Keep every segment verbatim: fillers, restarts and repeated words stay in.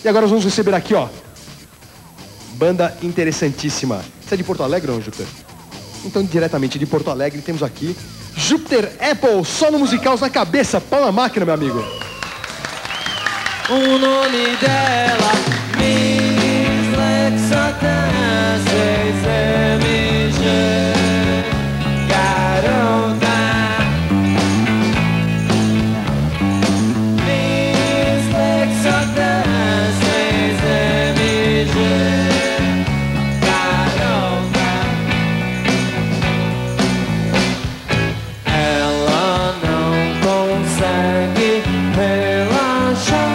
E agora nós vamos receber aqui, ó, banda interessantíssima. Você é de Porto Alegre, não, Júpiter? Então, diretamente de Porto Alegre, temos aqui Júpiter Apple, só no Musicaus na cabeça. Pau na máquina, meu amigo. O nome dela, Miss Lexatan, seis M G, garota. Miss Lexatan, seis M G, garota. Ela não consegue relaxar.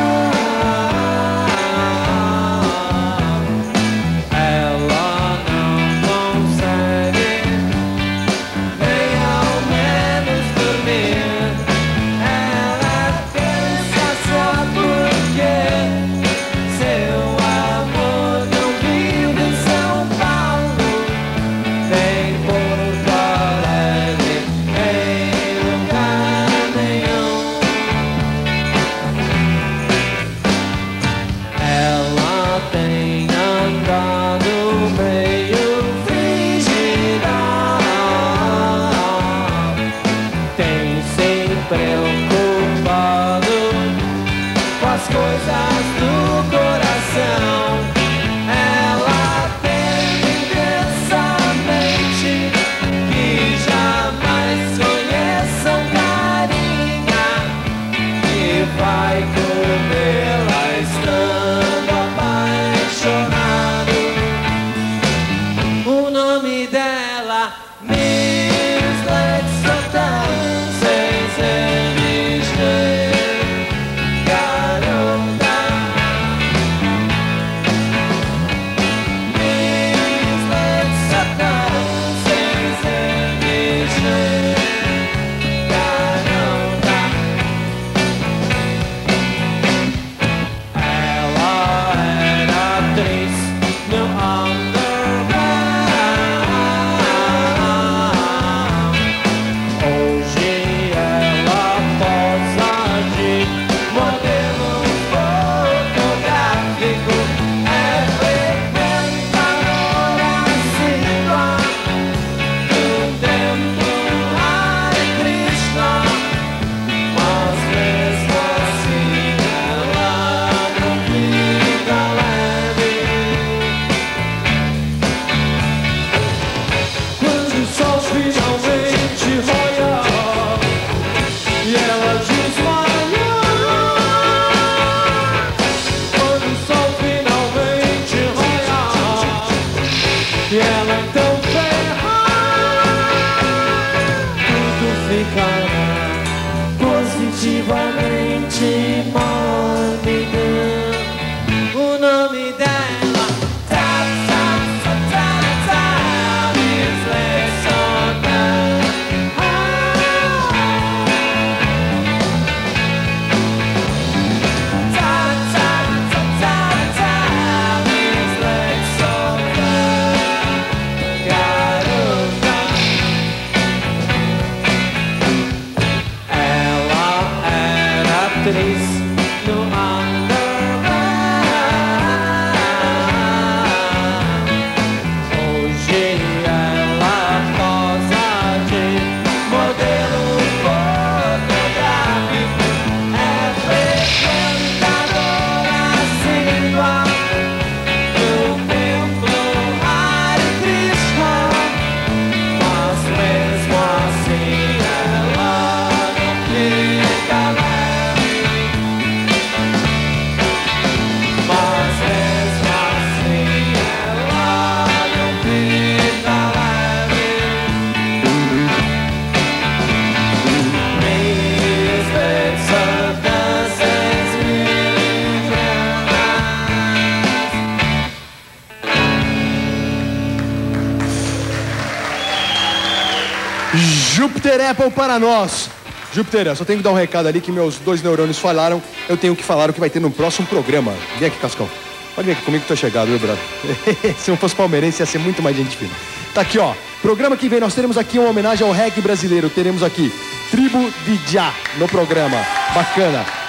Júpiter Apple para nós. Júpiter, eu só tenho que dar um recado ali que meus dois neurônios falharam. Eu tenho que falar o que vai ter no próximo programa. Vem aqui, Cascão. Pode vir aqui comigo que tô chegado, viu, brother? Se não fosse palmeirense, ia ser muito mais gente fina. Tá aqui, ó. Programa que vem, nós teremos aqui uma homenagem ao reggae brasileiro. Teremos aqui Tribo de Já no programa. Bacana.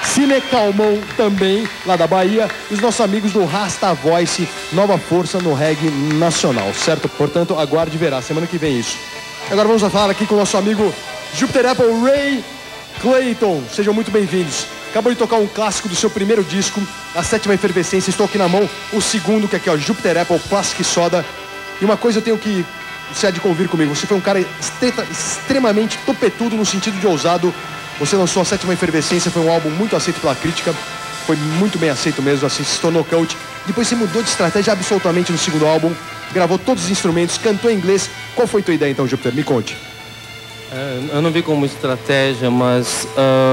Cine Calmon também, lá da Bahia. Os nossos amigos do Rasta Voice, nova força no reggae nacional, certo? Portanto, aguarde e verá. Semana que vem isso. Agora vamos falar aqui com o nosso amigo Jupiter Apple, Ray Clayton. Sejam muito bem-vindos. Acabou de tocar um clássico do seu primeiro disco, A Sétima Efervescência. Estou aqui na mão o segundo, que é aqui, ó, Jupiter Apple, Plastic Soda. E uma coisa eu tenho que... Você há de convir comigo. Você foi um cara estreta, extremamente topetudo no sentido de ousado. Você lançou A Sétima Efervescência, foi um álbum muito aceito pela crítica. Foi muito bem aceito mesmo, assim, se tornou cult. Depois você mudou de estratégia absolutamente no segundo álbum. Gravou todos os instrumentos, cantou em inglês. Qual foi a tua ideia então, Jupiter? Me conte. É, eu não vi como estratégia, mas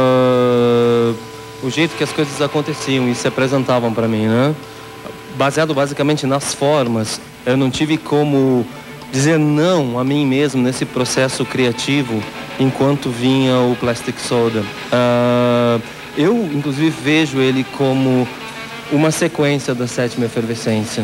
uh, o jeito que as coisas aconteciam e se apresentavam para mim, né? Baseado basicamente nas formas, eu não tive como dizer não a mim mesmo nesse processo criativo enquanto vinha o Plastic Soda. Uh, eu, inclusive, vejo ele como uma sequência da Sétima Efervescência.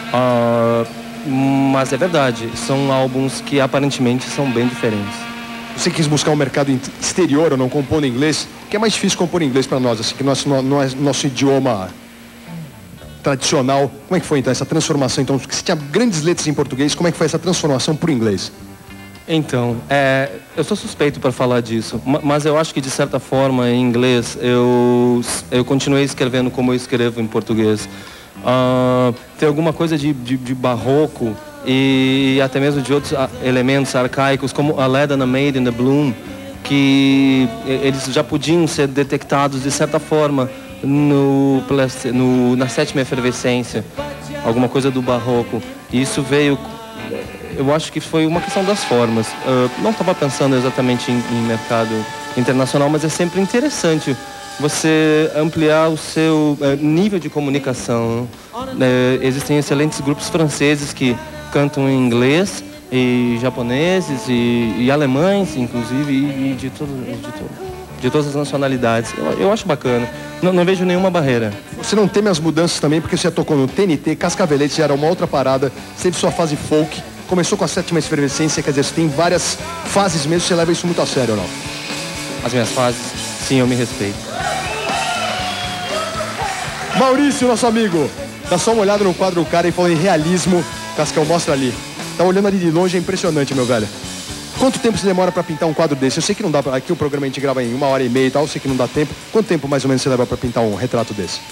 Uh, mas é verdade, são álbuns que aparentemente são bem diferentes. Você quis buscar um mercado exterior ou não compor em inglês? Que é mais difícil compor em inglês para nós, assim, que nosso, não é nosso idioma tradicional. Como é que foi então essa transformação? Então, você tinha grandes letras em português, como é que foi essa transformação para o inglês? Então, é, eu sou suspeito para falar disso, mas eu acho que de certa forma em inglês eu, eu continuei escrevendo como eu escrevo em português. Uh, tem alguma coisa de, de, de barroco e até mesmo de outros elementos arcaicos, como a Led and a Maid in the Bloom, que eles já podiam ser detectados de certa forma no, no, na Sétima Efervescência, alguma coisa do barroco. E isso veio, eu acho que foi uma questão das formas. Uh, não estava pensando exatamente em, em mercado internacional, mas é sempre interessante você ampliar o seu uh, nível de comunicação. Uh, existem excelentes grupos franceses que cantam em inglês, e japoneses, e, e alemães, inclusive, e, e de, todo, de, todo, de todas as nacionalidades. Eu, eu acho bacana. Não, não vejo nenhuma barreira. Você não teme as mudanças também, porque você já tocou no T N T, Cascavelete já era uma outra parada, teve sua fase folk, começou com a Sétima Efervescência, quer dizer, você tem várias fases mesmo, você leva isso muito a sério, ou não? As minhas fases, sim, eu me respeito. Maurício, nosso amigo, dá só uma olhada no quadro do cara e falando em realismo. Cascão, mostra ali. Tá olhando ali de longe, é impressionante, meu velho. Quanto tempo você demora pra pintar um quadro desse? Eu sei que não dá pra... Aqui o programa a gente grava em uma hora e meia e tal, eu sei que não dá tempo. Quanto tempo mais ou menos você leva pra pintar um retrato desse? Se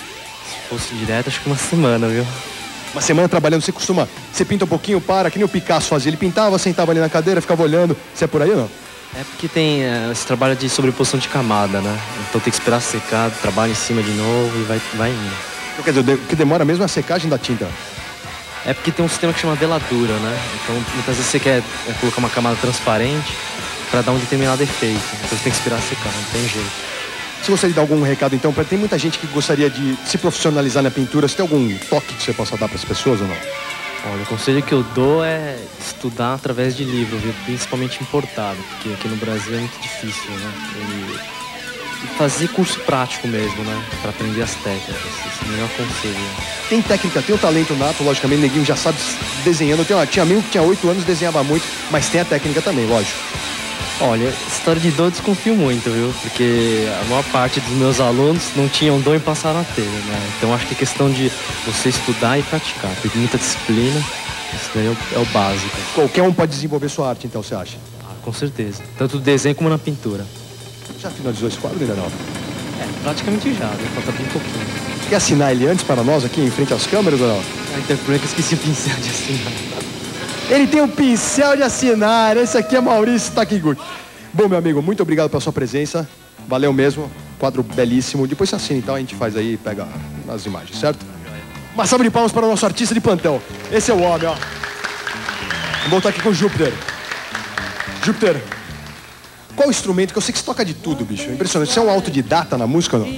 fosse direto, acho que uma semana, viu? Uma semana trabalhando, você costuma... Você pinta um pouquinho, para, que nem o Picasso fazia. Ele pintava, sentava ali na cadeira, ficava olhando. Você é por aí ou não? É porque tem é, esse trabalho de sobreposição de camada, né? Então tem que esperar secar, trabalha em cima de novo e vai, vai indo. Então, quer dizer, o que demora mesmo é a secagem da tinta. É porque tem um sistema que chama veladura, né? Então muitas vezes você quer é, colocar uma camada transparente para dar um determinado efeito. Então você tem que esperar secar, não tem jeito. Você gostaria de dar algum recado então? Pra... Tem muita gente que gostaria de se profissionalizar na pintura. Você tem algum toque que você possa dar para as pessoas ou não? Olha, o conselho que eu dou é estudar através de livro, viu? Principalmente importado, porque aqui no Brasil é muito difícil, né? E... E fazer curso prático mesmo, né? Pra aprender as técnicas. Esse é o melhor conselho. Né? Tem técnica, tem o talento nato, logicamente, neguinho já sabe desenhando. Tem, ó, tinha amigo que tinha oito anos, desenhava muito, mas tem a técnica também, lógico. Olha, história de dom eu desconfio muito, viu? Porque a maior parte dos meus alunos não tinham dom e passaram a ter, né? Então acho que é questão de você estudar e praticar. Tem muita disciplina, isso daí é o, é o básico. Qualquer um pode desenvolver sua arte, então, você acha? Ah, com certeza. Tanto no desenho como na pintura. Já finalizou esse quadro ainda não? É, praticamente já, né? Falta bem pouquinho. Quer assinar ele antes para nós aqui em frente às câmeras ou não? Ah, então por que eu esqueci o pincel de assinar. Ele tem um pincel de assinar, esse aqui é Maurício Takiguchi. Bom, meu amigo, muito obrigado pela sua presença. Valeu mesmo, quadro belíssimo. Depois você assina, então a gente faz aí e pega as imagens, certo? Uma salva de palmas para o nosso artista de plantão. Esse é o homem, ó. Vamos voltar aqui com o Júpiter. Júpiter, qual o instrumento? Que eu sei que você toca de tudo, bicho. É impressionante. Você é um autodidata na música ou não?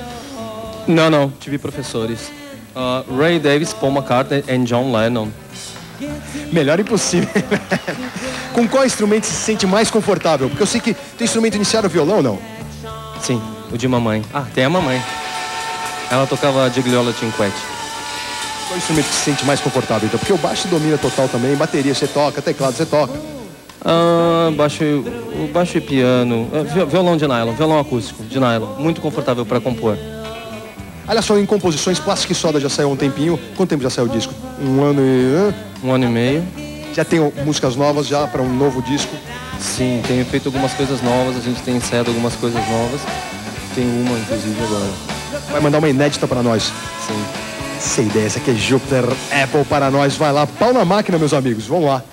Não, não. Tive professores. Uh, Ray Davis, Paul McCartney e John Lennon. Melhor impossível. Com qual instrumento se sente mais confortável? Porque eu sei que tem instrumento iniciado, violão, não? Sim, o de mamãe. Ah, tem a mamãe. Ela tocava Gigliola Cinquetti. Qual instrumento que se sente mais confortável, então? Porque o baixo domina total também, bateria você toca, teclado você toca. Ah, baixo, o baixo e piano, ah, violão de nylon, violão acústico de nylon, muito confortável para compor. Olha só, em composições, Plástico e Soda já saiu há um tempinho. Quanto tempo já saiu o disco? Um ano e... Um ano e meio. Já tem músicas novas já para um novo disco? Sim, tenho feito algumas coisas novas, a gente tem ensaiado algumas coisas novas. Tem uma, inclusive, agora. Vai mandar uma inédita para nós? Sim. Essa ideia, essa aqui é Júpiter Apple para nós. Vai lá, pau na máquina, meus amigos. Vamos lá.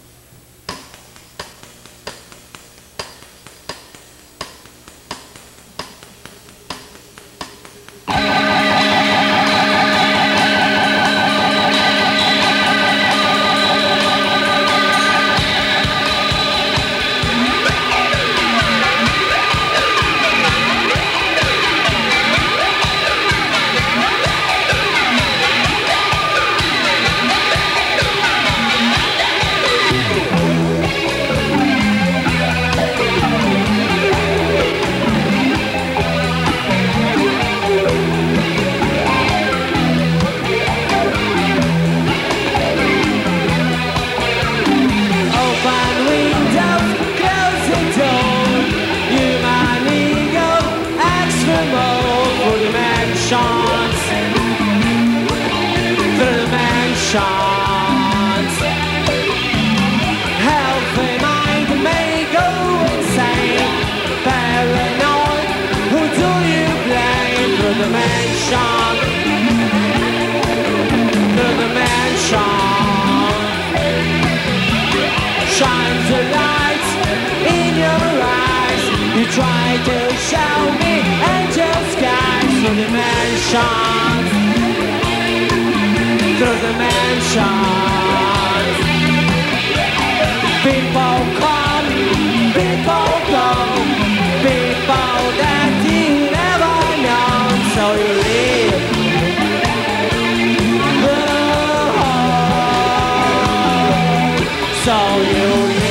Try to show me angel skies through the mansions, through the mansions. People come, people go, people that you never know. So you live, oh, so you live.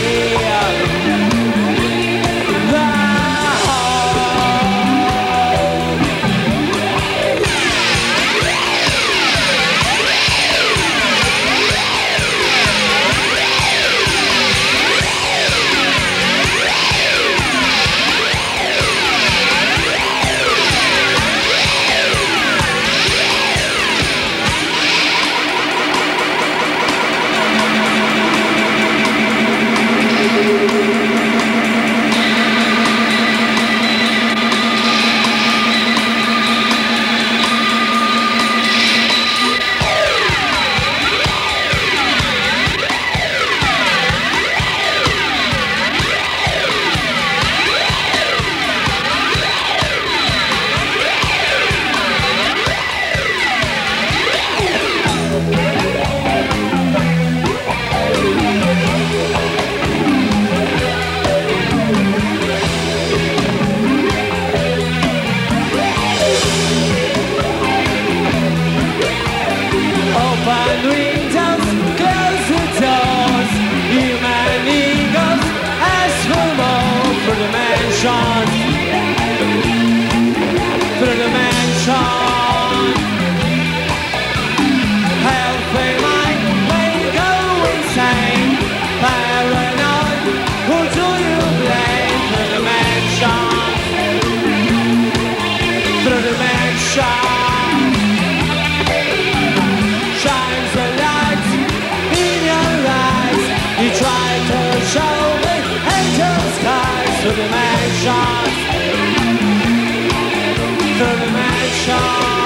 Through the mansions, through the mansions.